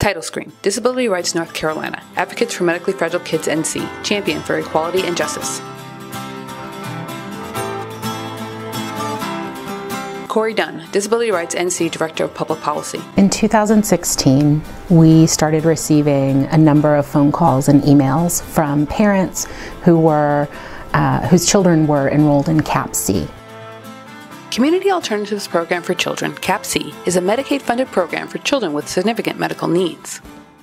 Title screen: Disability Rights North Carolina. Advocates for Medically Fragile Kids NC. Champion for equality and justice. Corey Dunn, Disability Rights NC Director of Public Policy. In 2016, we started receiving a number of phone calls and emails from parents who were, whose children were enrolled in CAP-C. Community Alternatives Program for Children, CAP-C, is a Medicaid-funded program for children with significant medical needs.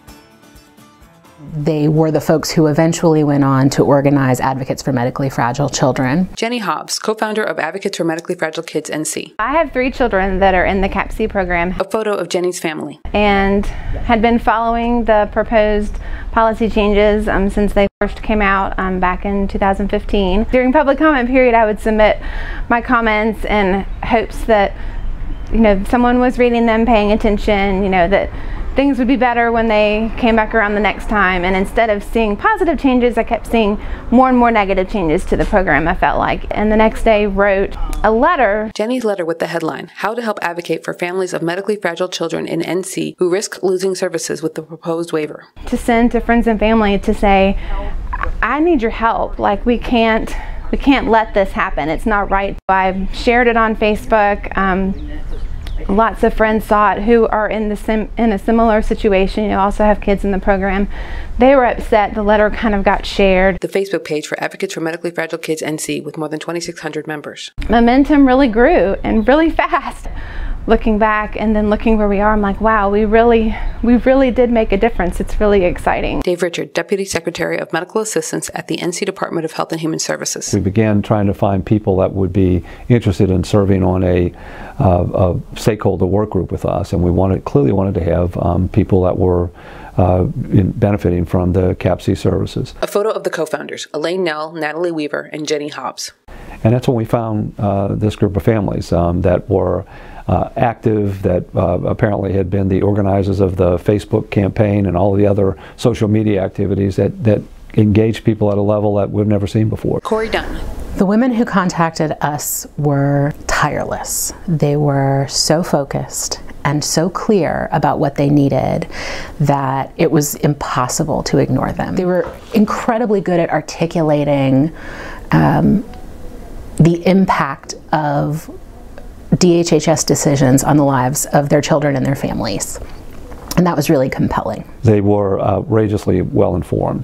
They were the folks who eventually went on to organize Advocates for Medically Fragile Children. Jenny Hobbs, co-founder of Advocates for Medically Fragile Kids NC. I have 3 children that are in the CAP-C program. A photo of Jenny's family. And had been following the proposed policy changes since they first came out back in 2015. During public comment period, I would submit my comments in hopes that, someone was reading them, paying attention, that things would be better when they came back around the next time. And instead of seeing positive changes, I kept seeing more and more negative changes to the program, I felt like. And the next day wrote a letter. Jenny's letter with the headline, How to Help Advocate for Families of Medically Fragile Children in NC Who Risk Losing Services with the Proposed Waiver. To send to friends and family to say, I need your help. Like, we can't let this happen. It's not right. I shared it on Facebook. Lots of friends saw it who are in a similar situation. You also have kids in the program. They were upset. The letter kind of got shared. The Facebook page for Advocates for Medically Fragile Kids NC with more than 2,600 members. Momentum really grew and really fast. Looking back and then looking where we are, I'm like, wow, we really did make a difference. It's really exciting. Dave Richard, Deputy Secretary of Medical Assistance at the NC Department of Health and Human Services. We began trying to find people that would be interested in serving on a stakeholder work group with us, and we clearly wanted to have people that were benefiting from the CAP-C services. A photo of the co-founders, Elaine Nell, Natalie Weaver, and Jenny Hobbs. And that's when we found this group of families that were active, that apparently had been the organizers of the Facebook campaign and all the other social media activities that engaged people at a level that we've never seen before. Corey Dunn. The women who contacted us were tireless. They were so focused and so clear about what they needed that it was impossible to ignore them. They were incredibly good at articulating the impact of DHHS decisions on the lives of their children and their families. And that was really compelling. They were outrageously well informed,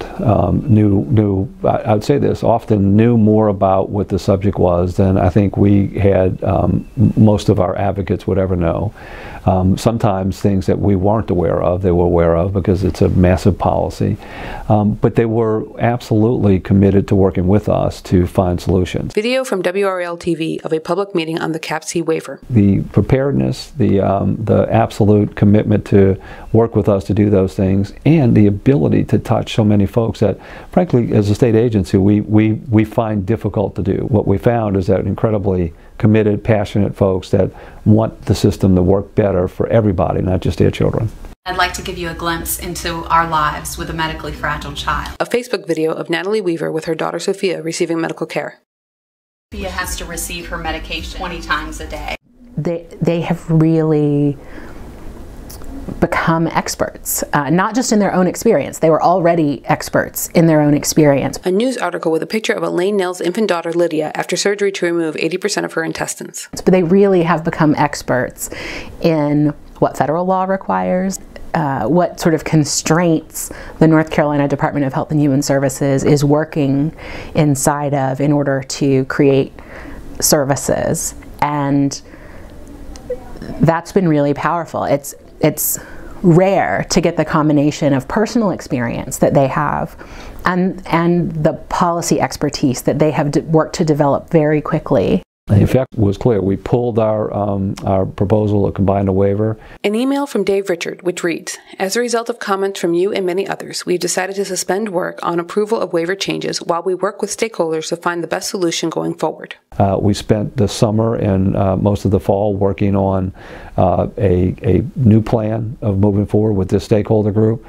I would say this, often knew more about what the subject was than I think we had most of our advocates would ever know. Sometimes things that we weren't aware of, they were aware of because it's a massive policy. But they were absolutely committed to working with us to find solutions. Video from WRL TV of a public meeting on the CAP-C waiver. The preparedness, the absolute commitment to work with us to do those things, and the ability to touch so many folks that, frankly, as a state agency, we find difficult to do. What we found is that incredibly committed, passionate folks that want the system to work better for everybody, not just their children. I'd like to give you a glimpse into our lives with a medically fragile child. A Facebook video of Natalie Weaver with her daughter Sophia receiving medical care. Sophia has to receive her medication 20 times a day. They have really become experts, not just in their own experience. They were already experts in their own experience. A news article with a picture of Elaine Nell's infant daughter Lydia after surgery to remove 80% of her intestines. But they really have become experts in what federal law requires, what sort of constraints the North Carolina Department of Health and Human Services is working inside of in order to create services. And that's been really powerful. It's rare to get the combination of personal experience that they have and the policy expertise that they have worked to develop very quickly. The effect was clear. We pulled our proposal to combine the waiver. An email from Dave Richard, which reads, as a result of comments from you and many others, we've decided to suspend work on approval of waiver changes while we work with stakeholders to find the best solution going forward. We spent the summer and most of the fall working on a new plan of moving forward with this stakeholder group.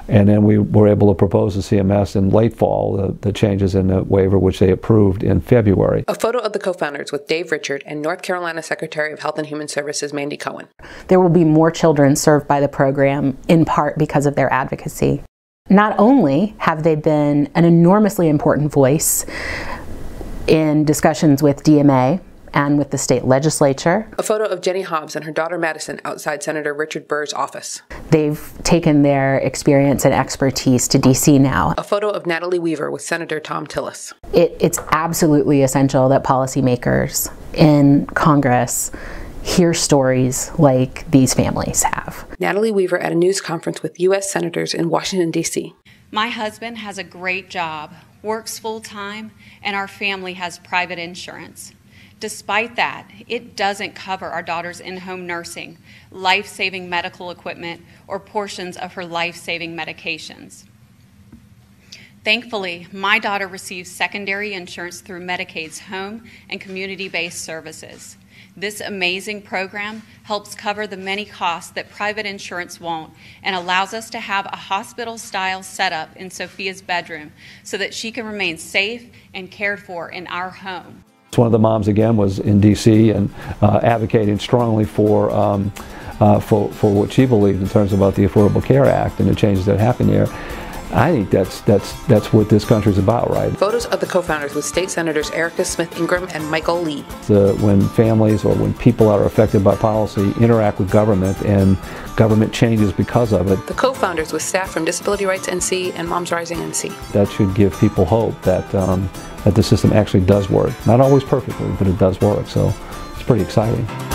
And then we were able to propose to CMS in late fall the changes in the waiver, which they approved in February. A photo of the co-founders with Dave Richard and North Carolina Secretary of Health and Human Services Mandy Cohen. There will be more children served by the program, in part because of their advocacy. Not only have they been an enormously important voice in discussions with DMA and with the state legislature. A photo of Jenny Hobbs and her daughter Madison outside Senator Richard Burr's office. They've taken their experience and expertise to DC now. A photo of Natalie Weaver with Senator Tom Tillis. It's absolutely essential that policymakers in Congress hear stories like these families have. Natalie Weaver at a news conference with U.S. senators in Washington, D.C. My husband has a great job, works full-time, and our family has private insurance. Despite that, it doesn't cover our daughter's in-home nursing, life-saving medical equipment, or portions of her life-saving medications. Thankfully, my daughter receives secondary insurance through Medicaid's home and community-based services. This amazing program helps cover the many costs that private insurance won't and allows us to have a hospital-style setup in Sophia's bedroom so that she can remain safe and cared for in our home. One of the moms, again, was in D.C. and advocating strongly for what she believed in terms about the Affordable Care Act and the changes that happened there. I think that's what this country's about, right? Photos of the co-founders with State Senators Erica Smith Ingram and Michael Lee. When families or when people are affected by policy interact with government and government changes because of it. The co-founders with staff from Disability Rights NC and Moms Rising NC. That should give people hope that that the system actually does work. Not always perfectly, but it does work. So it's pretty exciting.